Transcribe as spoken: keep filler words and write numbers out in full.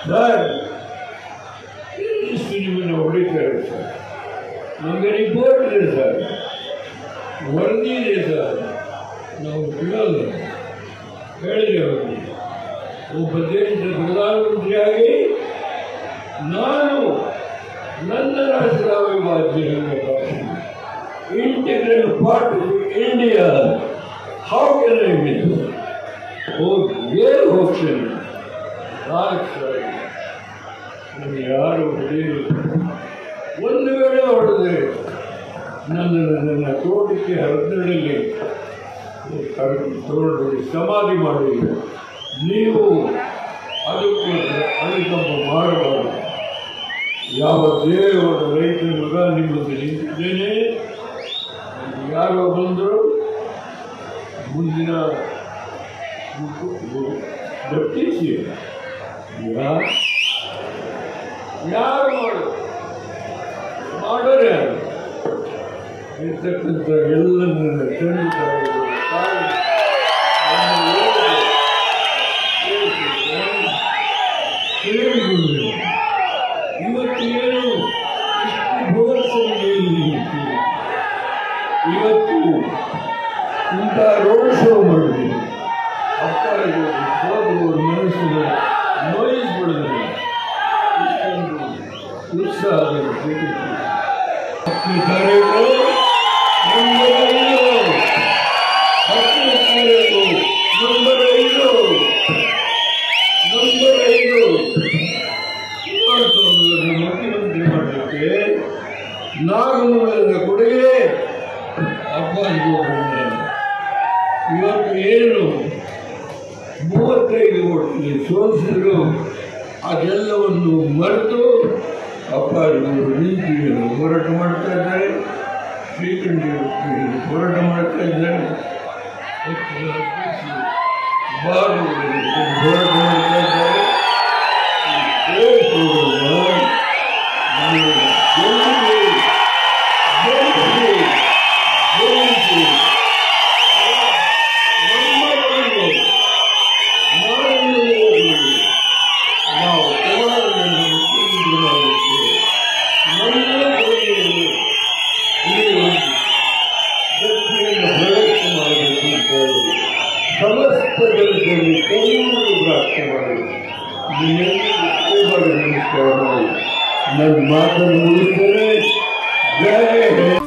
Sir ಇಷ್ಟು ನಿಮ್ಮನ್ನು ಹೊಡಿತಾರೆ ಸರ್. ನಮಗೆ ರಿಪೋರ್ಟ್ ಇದೆ ಸರ್, ವರದಿ ಇದೆ ಸರ್. ನಾವು ಬಿಡೋದು ಹೇಳಿದೆ ಅವರಿಗೆ, ಒಬ್ಬ ದೇಶದ ಪ್ರಧಾನಮಂತ್ರಿಯಾಗಿ ನಾನು ನನ್ನ ರಾಷ್ಟ್ರ ಅವಿಭಾಜ್ಯ integral part of India, how can I miss? ಏನು ಹೋಗ್ತೇನೆ ನನಗೆ ಯಾರು ಹೊಡೆಯಲು, ಒಂದು ವೇಳೆ ಹೊಡೆದರೆ ನನ್ನನ್ನು ನನ್ನ ತೋಟಕ್ಕೆ ಹರಿದರಲ್ಲಿ ತೋಟದಲ್ಲಿ ಸಮಾಧಿ ಮಾಡಿ ನೀವು ಅದಕ್ಕೆ ಅನುಕಂಪ ಮಾಡಬಾರದು. ಯಾವ ದೇವರ ರೈತನ ಮಗ ನಿಮ್ಮಲ್ಲಿ ನಿಂತಿದ್ದೇನೆ, ಯಾರೋ ಬಂದರು ಮುಂದಿನ ದಟ್ಟಿಸಿ ಯಾರು ಮಾಡು ಮಾಡೋರು ಯಾರು ಇರ್ತಕ್ಕಂಥ ಎಲ್ಲ ಖಂಡಿತ ಇವತ್ತು ಏನು ಇಷ್ಟು ಭರವಸೆಯಲ್ಲಿ ಇವತ್ತು ಇಂಥ ರೋಡ್ ಶೋ ಮಾಡಿದ್ದೀವಿ. ಅಪ್ಪಾರಿಗೂ ಸೋದರವರು ಮನಸ್ಸನ್ನು ನೋಯಿಸ್ಬಿಡಿದ್ರೆ ಇಷ್ಟೊಂದು ಉತ್ಸಾಹದಲ್ಲಿ ಸಿಗುತ್ತದೆ. ಹತ್ತು ಕರೆಗಳು ನಂಬರ್ ಐದು, ಹತ್ತು ಕರೆಗಳು ನಂಬರ್ ಐದು, ನಂಬರ್ ಐದು ಕುಮಾರಸ್ವಾಮಿಯವರನ್ನು ಮುಖ್ಯಮಂತ್ರಿ ಮಾಡಲಿಕ್ಕೆ ನಾಗಮಂಗಲದ ಕೊಡುಗೆ ಅಪ್ಪಾಜಿಗೂ ಇವತ್ತು ಏನು ಮೂವತ್ತೈದು ಓಟ್ನಲ್ಲಿ ಸೋಲಿಸಿದ್ರು ಅದೆಲ್ಲವನ್ನು ಮರೆತು ಅಪ್ಪಾಜಿಯವರು ನೀತಿಯನ್ನು ಹೋರಾಟ ಮಾಡ್ತಾ ಇದ್ದಾರೆ, ಶ್ರೀಕಂಠಿ ಹೋರಾಟ ಮಾಡ್ತಾ ಇದ್ದಾರೆ, ಬಾರುಗಳಲ್ಲಿ ಹೋರಾಟ ಮಾಡ್ತಾ ಇದ್ದಾರೆ. ಸಮಸ್ತ ಜನತೆಯಲ್ಲಿ ಕೈಮೂರು ಪ್ರಾರ್ಥನೆ ಮಾಡಿ ನನ್ನ ಮಾತನ್ನು ಮುಗಿಸ್ತೇನೆ. ಜಯ